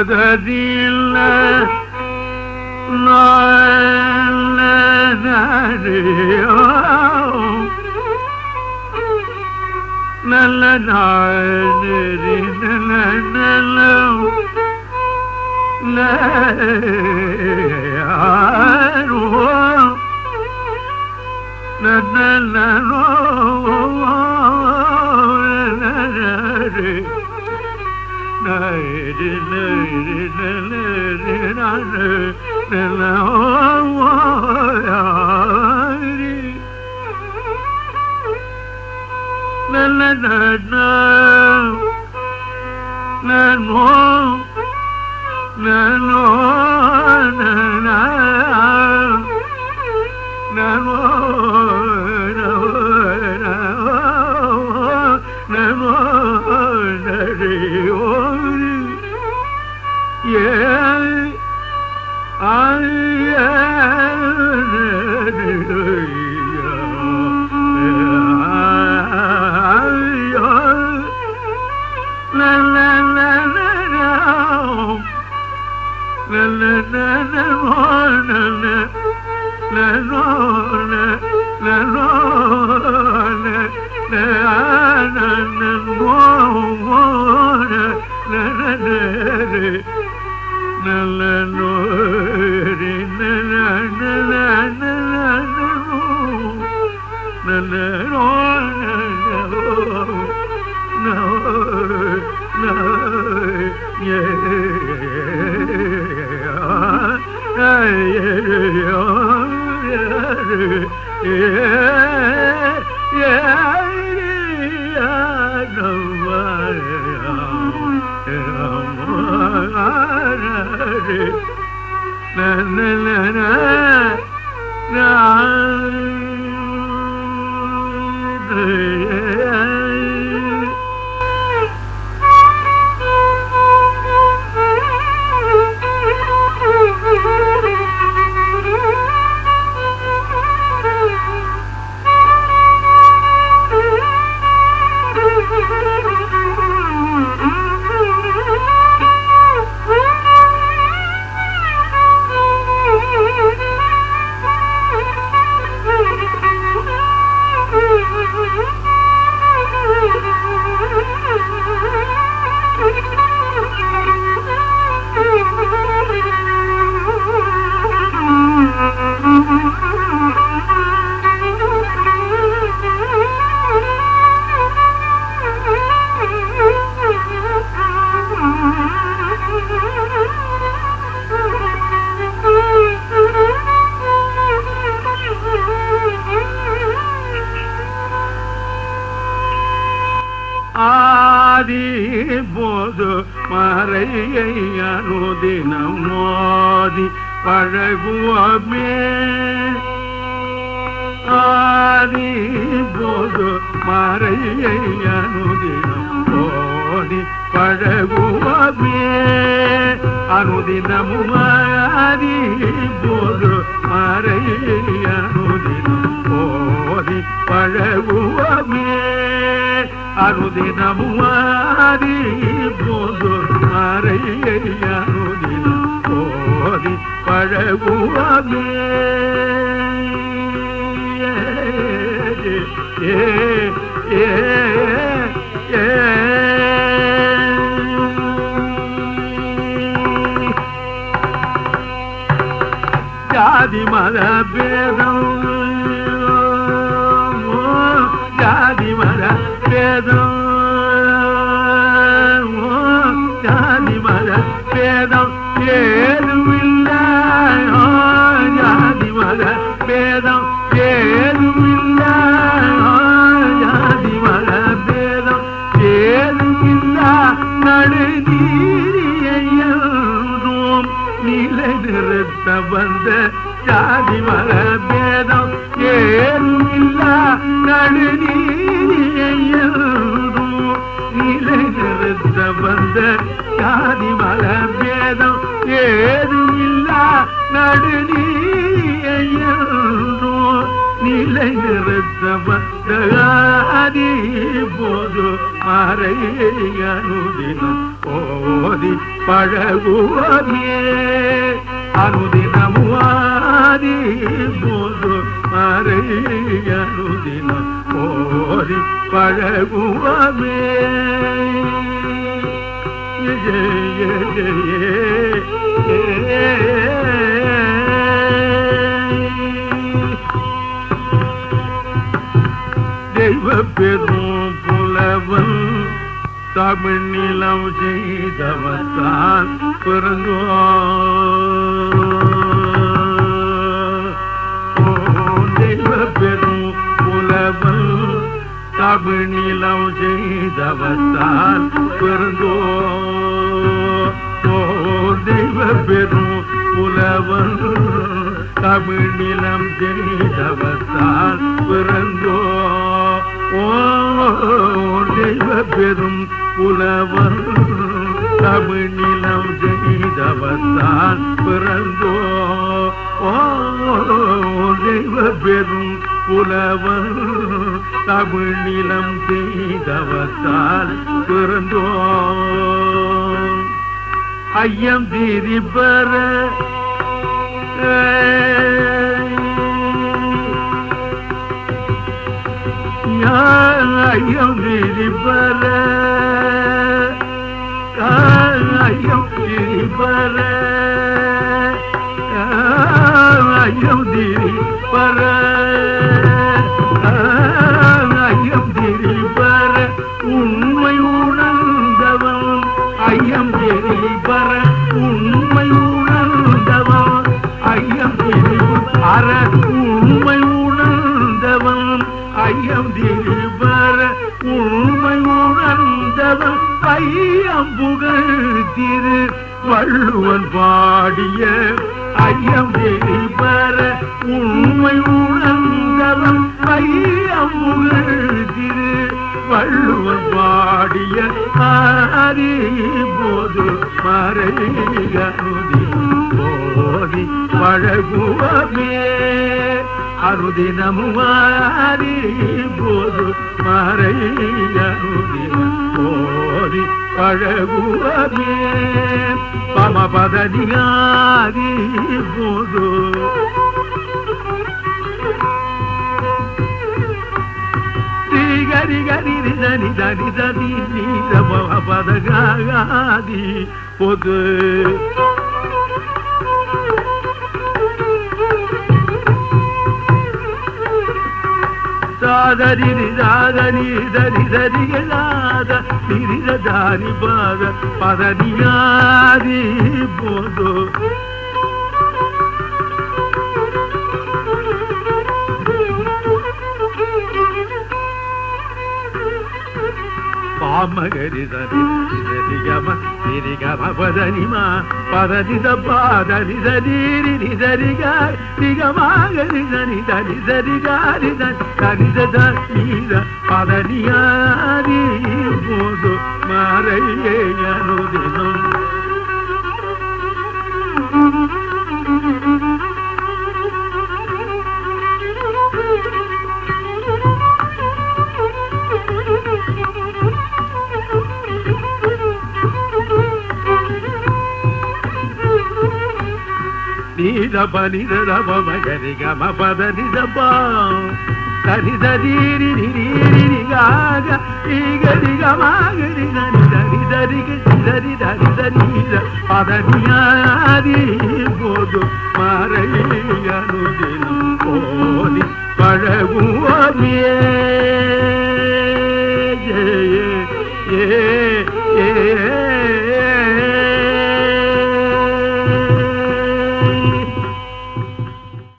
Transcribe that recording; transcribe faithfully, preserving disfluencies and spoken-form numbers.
ததறில நல்ல நாரி நல்ல போது மறையை அனுதினம் மோதி பழகுவமே ஆதி போது மறையை அனுதினம் மோதி பழகுவமே அனுதினமும் ஆதி போது மறையை அனுதினம் மோதி பழகுவமே அனுதினமும் ஆதி போது மறையை அனுதினம் போதி பழகுவமே ஏ ஏ ஏ ஜாதி மத பேதம் ஜாதி மத பேதம் ஜாதி மத பேதம் ஏதுமில்லை ஜாதி மத பேதம் ஏதுமில்லை ஜாதி மத பேதம் ஏதுமில்லை நடுநீரியையும் நிலை நிறுத்த வந்த ஜாதி மத பேதம் ஏதுமில்லை நடுநீரியையும் நிலை நிறுத்த வந்த ஜாதி மத பேதம் ஏதுமில்லை நடுநீரியையும் நிலை நிறுத்த வந்த ஆதி போது மறையை அனுதினம் ஓதி பழகுவோமே அனுதினமுவாதி போது மறை அனுதினம் ஓதி பழகுவோமே ஜெய ஜெய தெய்வ பெரும் புலவன் தமிழ் நிலம் செய்தவத்தான் பிறந்தோ தெய்வ பெரும் புலவன் தமிழ் நிலம் செய்தவத்தான் பிறந்தோ தெய்வ பெரும் புலவன் தமிழ் நிலம் செய்தவத்தான் பிறந்தோ ஓ தெய்வ பெரும் புலவன் தமிழ் நிலம் செய்தவத்தான் பிறந்தோ ஓ தெய்வ பெரும் புலவன் தமிழ் நிலம் செய்தவத்தான் பிறந்தோ ஐயம் திரிபர ஐயம் திரிபர ஐயம் திரிபர ஐயம் திரிபர ஐயம் திரிபர உண்மை உணர்ந்தவன் ஐயம் திரிபர உண்மை உணர்ந்தவன் ஐயம் திரிபர உண்மை உணர்ந்தவன் ஐயம் திரிபர உண்மை உணர்ந்தவன் ஐயம் புகழ் திரு வள்ளுவன் பாடிய ஐயம் திரிபர உண்மை உணர்ந்தவன் ஐயம் புகழ் திரு வள்ளுவன் பாடிய ஆரி போது மறை அனுதி போதி பழகுவமே அனுதினமுவாரி போது மறை அனுதினம் போதி பழகுவமே பமபதனியாரி போது gari gari ridani dani dani ni rama padagadi podu sadari ridani dani dani gelada niridani pada padaniadi podu Magari sari sari gama sari gama padani ma padani da padani sari ri sari ga ri gama gari sari sari sari ga ri sari da da ni da padani ari bodo marai yanu dinam Nida panida da mama gari gama pada nida pa tani da di ri ri ri ri ga ga ri gari gama gari da ni da ni da ri ga ri da ri da ni da pada niya di bodu marai anu dinam odi palaguwame ye ye ye